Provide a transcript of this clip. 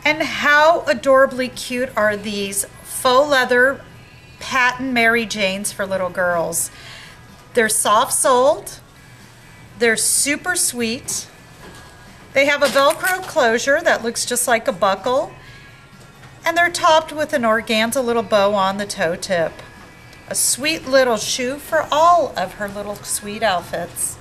And how adorably cute are these faux leather patent Mary Janes for little girls. They're soft-soled. They're super sweet. They have a velcro closure that looks just like a buckle. And they're topped with an organza little bow on the toe tip. A sweet little shoe for all of her little sweet outfits.